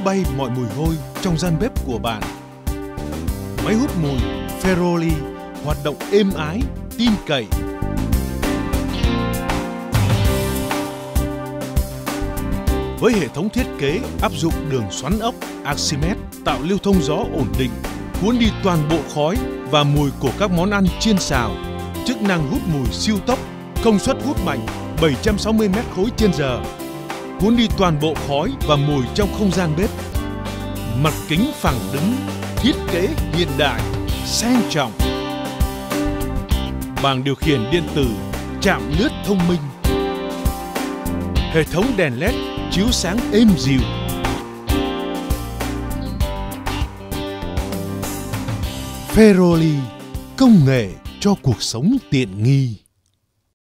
đánh bay mọi mùi hôi trong gian bếp của bạn. Máy hút mùi Feroli hoạt động êm ái, tin cậy. Với hệ thống thiết kế áp dụng đường xoắn ốc Archimedes tạo lưu thông gió ổn định, cuốn đi toàn bộ khói và mùi của các món ăn chiên xào. Chức năng hút mùi siêu tốc, công suất hút mạnh 760 m/h, cuốn đi toàn bộ khói và mùi trong không gian bếp. Mặt kính phẳng đứng, thiết kế hiện đại, sang trọng. Bảng điều khiển điện tử, chạm lướt thông minh. Hệ thống đèn LED chiếu sáng êm dịu. Feroli, công nghệ cho cuộc sống tiện nghi.